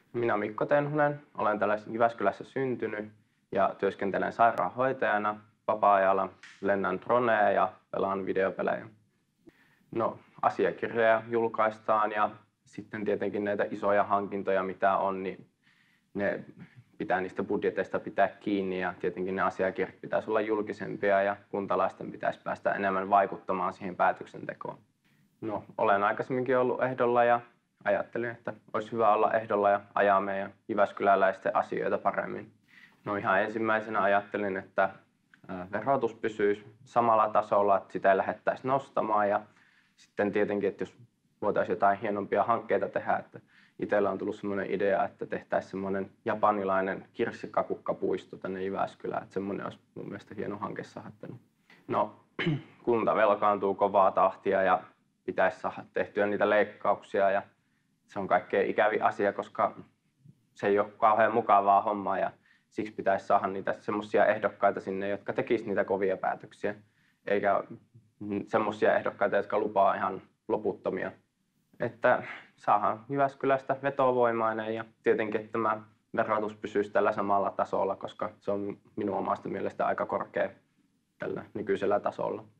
Minä Mikko Tenhunen, olen täällä Jyväskylässä syntynyt ja työskentelen sairaanhoitajana. Vapaa-ajalla lennän dronea ja pelaan videopelejä. No, asiakirjoja julkaistaan ja sitten tietenkin näitä isoja hankintoja mitä on, niin ne pitää niistä budjeteista pitää kiinni ja tietenkin ne asiakirjat pitäisi olla julkisempia ja kuntalaisten pitäisi päästä enemmän vaikuttamaan siihen päätöksentekoon. No, olen aikaisemminkin ollut ehdolla ja ajattelin, että olisi hyvä olla ehdolla ja ajaa meidän jyväskyläläisten asioita paremmin. No ihan ensimmäisenä ajattelin, että verotus pysyisi samalla tasolla, että sitä ei lähdettäisi nostamaan ja sitten tietenkin, että jos voitaisiin jotain hienompia hankkeita tehdä, että itsellä on tullut semmoinen idea, että tehtäisiin semmoinen japanilainen kirsikakukkapuisto tänne Jyväskylään, että semmoinen olisi mun mielestä hieno hanke saada tänne. No, kunta velkaantuu kovaa tahtia ja pitäisi saada tehtyä niitä leikkauksia ja se on kaikkein ikävin asia, koska se ei ole kauhean mukavaa hommaa ja siksi pitäisi saada niitä semmoisia ehdokkaita sinne, jotka tekisivät niitä kovia päätöksiä, eikä semmoisia ehdokkaita, jotka lupaa ihan loputtomia. Että saadaan Jyväskylästä vetovoimainen ja tietenkin että tämä verotus pysyisi tällä samalla tasolla, koska se on minun omasta mielestä aika korkea tällä nykyisellä tasolla.